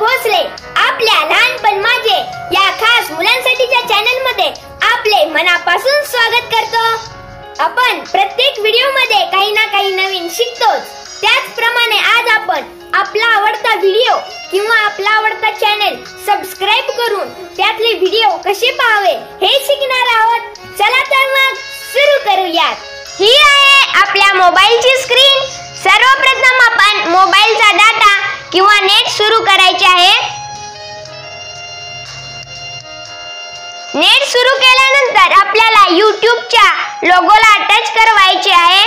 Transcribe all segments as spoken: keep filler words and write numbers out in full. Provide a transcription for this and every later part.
भोसले आपल्या लहानपण माझे या खास मुलांसाठीच्या चॅनल मध्ये आपले मनापासून स्वागत करतो। आपण प्रत्येक व्हिडिओ मध्ये काही ना काही नवीन शिकतोच। त्याचप्रमाणे आज आपण आपला आवडता व्हिडिओ किंवा आपला आवडता चॅनल सबस्क्राइब करून त्यातले व्हिडिओ कसे पाहावे हे शिकणार आहोत। चला तर मग सुरू करूयात। ही आहे आपल्या मोबाईलची स्क्रीन। सर्वप्रथम आपण मोबाईलचा डाटा किंवा नेट सुरू करायचे आहे। नेट सुरू केल्यानंतर आपल्याला YouTubeच्या लोगोला टच करायचे आहे।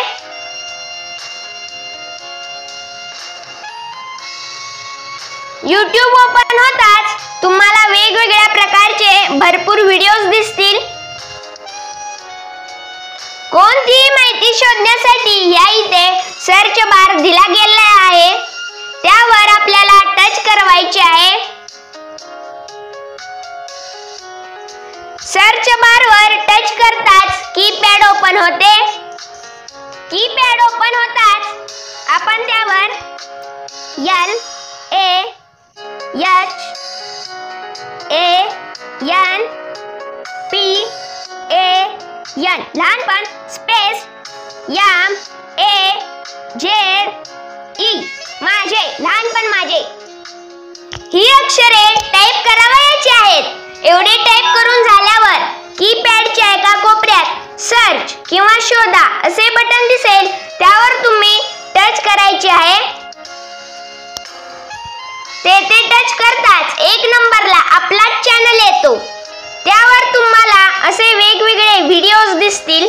YouTube ओपन होताच तुम्हाला वेगवेगळ्या प्रकारचे भरपूर व्हिडिओज दिसतील। कोणतीही माहिती शोधण्यासाठी या इथे सर्च बार दिला गेला आहे, त्यावर आपल्याला टच करायचे आहे। सर्च बार वर टच करताच कीपॅड ओपन होते। कीपॅड ओपन होताच आपण त्यावर L A H A N P A N लहानपण space M A Z E माझे लहानपण माझे ही अक्षरे टाइप करावयाची आहेत। एवढे टाइप करून झाल्यावर कीपॅडच्या एका कोपऱ्यात सर्च किंवा शोधा असे बटन दिसेल, त्यावर तुम्ही टच करायचे आहे। तेथे टच करताच एक नंबरला आपला चॅनल येतो, त्यावर तुम्हाला असे वेगवेगळे व्हिडिओज दिसतील।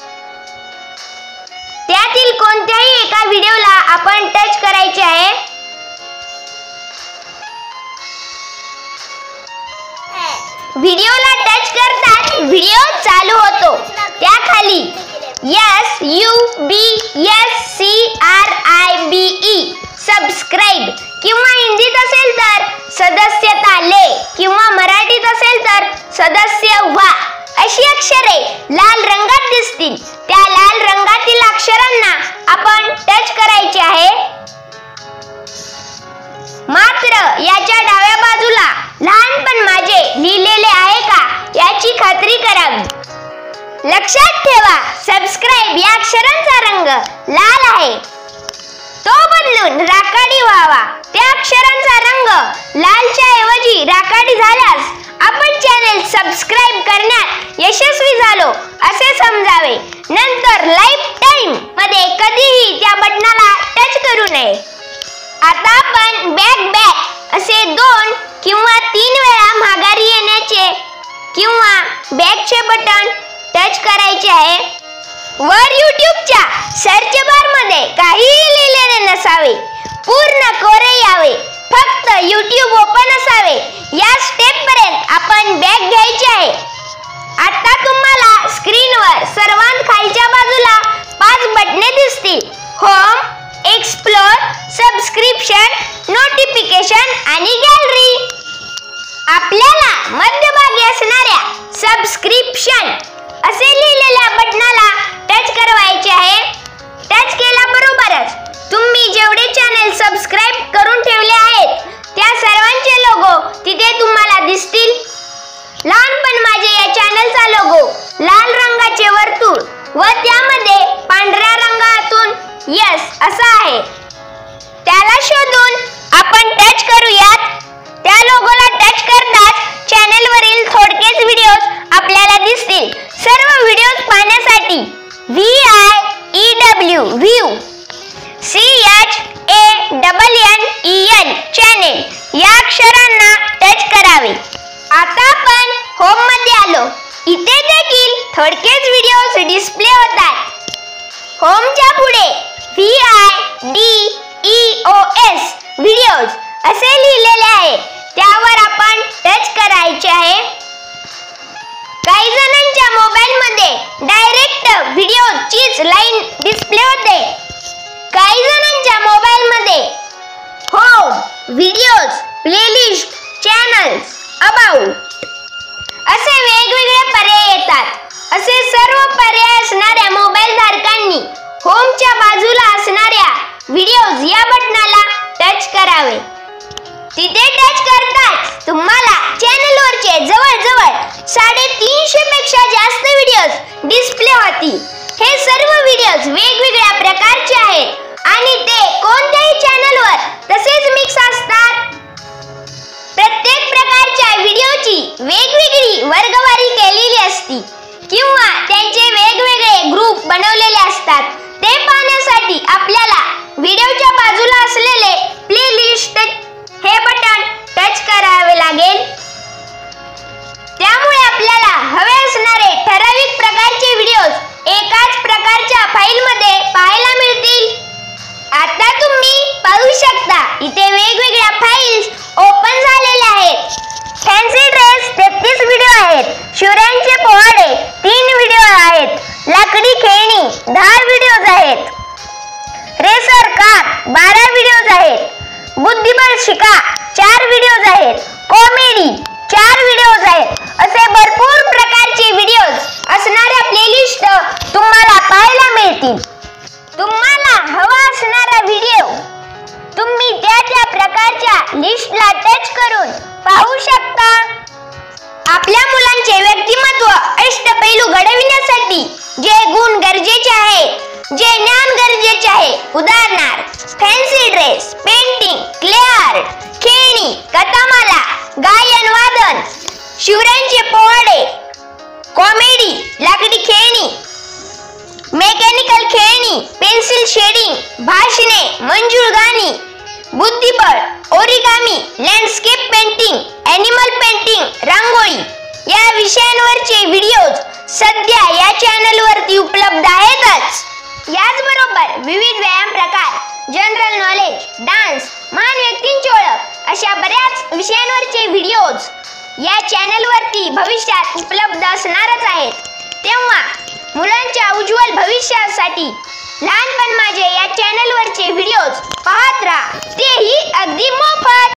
त्यातील कोणत्याही एका व्हिडिओला आपण टच करायचे आहे। व्हिडिओला टच करताच व्हिडिओ चालू होतो। त्याखाली S U B S C R I B E subscribe किंवा हिंदीत असेल तर सदस्यता ले किंवा मराठीत असेल तर सदस्य व्हा अशी अक्षरे लाल रंगात दिसतील। त्या लाल रंगातील अक्षरांना आपण टच करायचे आहे। मात्र याच्या डाव्या बाजूला लहानपण माझे लिहिलेले आहे का याची खात्री करावी। लक्षात ठेवा, सबस्क्राइब या अक्षरांचा रंग लाल आहे, तो बदलून राखाडी व्हावा। त्या अक्षरांचा रंग लालच्या ऐवजी राखाडी झाल्यास आपण चॅनल सबस्क्राइब करण्यात यशस्वी झालो असे समजावे। नंतर लाईफ टाइम मध्ये कधीही त्या बटनाला टच करू नये। आता आपण बॅक बॅक असे दोन किंवा तीन वेळा माघारी येण्याचे किंवा बॅकचे बटन टच करायचे आहे। वर YouTubeच्या सर्च बार मध्ये काहीही लिहिलेले नसावे, पूर्ण कोरे यावे, फक्त YouTube ओपन असावे। या स्टेप पर्यंत आपण बॅक घ्यायचे आहे। आता तुम्हाला स्क्रीनवर सर्वात खालच्या बाजूला पाच बटणे दिसतील: होम, एक्सप्लोर, सबस्क्रिप्शन, नोटिफिकेशन आणि गॅलरी। आपल्याला मध्यभागी असणाऱ्या सबस्क्रिप्शन असे लिहिलेल्या बटनाला टच करायचे आहे। टच केल्याबरोबरच तुम्ही जेवढे चॅनल सबस्क्राइब करून ठेवले आहेत त्या सर्वांचे लोगो तिथे तुम्हाला दिसतील। लहानपण माझे या चॅनलचा लोगो लाल रंगाचे वर्तुळ व त्यामध्ये पांढऱ्या रंगातून यस असा आहे, त्याला शोधून आपण टच करूयात। त्या लोगोला टच करताच चॅनल वरील थोडकेच व्हिडिओज आपल्याला दिसतील। सर्व व्हिडिओज पाहण्यासाठी V I E W view C H A double N E N channel या अक्षरांना टच करावे। आता आपण होम मध्ये आलो। इथे देखील थोडकेच व्हिडिओज डिस्प्ले होतात। होमच्या पुढे V I D E O S videos असे लिहिलेले आहे, त्यावर आपण टच करायचे आहे। काही जणांच्या मोबाईल मध्ये डायरेक्ट व्हिडिओचीच लाईन डिस्प्ले होते। काही जणांच्या मोबाईल साडेतीनशे पेक्षा जास्त व्हिडिओज डिस्प्ले होतील। हे सर्व व्हिडिओज वेगवेगळ्या प्रकारचे आहेत आणि ते कोणत्याही चॅनलवर तसेच मिक्स असतात। प्रत्येक प्रकारच्या व्हिडिओची वेगवेगळी वर्गवारी केलेली असते किंवा त्यांचे वेगवेगळे ग्रुप बनवलेले असतात। ते पाहण्यासाठी आपल्याला व्हिडिओच्या बाजूला असलेले प्लेलिस्ट हे बटन टच करावे लागेल। त्यामुळे आपल्याला हवे असणारे ठराविक प्रकारचे व्हिडिओज एकाच प्रकारच्या फाईलमध्ये पाहायला मिळतील। आता तुम्ही पाहू शकता इथे वेगवेगळ्या फाईल्स ओपन झालेल्या आहेत। फॅन्सी ड्रेस तेहतीस व्हिडिओ आहेत, शिवरायांचे पोवाडे तीन व्हिडिओ आहेत, लाकडी खेळणी दहा व्हिडिओज आहेत, रेसर कार बारा व्हिडिओज आहेत, बुद्धिबळ शिका चार व्हिडिओज आहेत, कॉमेडी चार व्हिडिओज आहेत। असे भरपूर प्रकारचे व्हिडिओज असणाऱ्या प्लेलिस्ट तुम्हाला पाहायला मिळतील। तुम्हाला हवा असणारा व्हिडिओ तुम्ही त्या त्या प्रकारच्या लिस्टला टच करून पाहू शकता। आपल्या मुलांचे व्यक्तिमत्व अष्टपैलू घडविण्यासाठी जे गुण गरजेचे आहेत, जे ज्ञान गरजेचे आहे, उदाहरणार्थ fancy dress, painting, clay art, खेळणी, कथामाला, गायन वादन, शिवरायांचे पोवाडे, कॉमेडी, लाकडी खेळणी, मेकॅनिकल खेळणी, पेन्सिल शेडिंग, भाषणे, मंजूळ गाणी, बुद्धिबळ, origami, landscape painting, animal painting, rangoli या विषयांवरचे व्हिडिओज सध्या या चॅनलवरती उपलब्ध आहेतच। याचबरोबर विविध व्यायाम प्रकार, जनरल नॉलेज, डान्स, महान व्यक्तींची ओळख अशा बऱ्याच विषयांवरचे व्हिडिओज या चॅनलवरती भविष्यात उपलब्ध असणारच आहेत। तेव्हा मुलांच्या उज्ज्वल भविष्यासाठी लहानपण माझे या चॅनलवरचे व्हिडिओज पाहत राहा, तेही अगदी मोफत।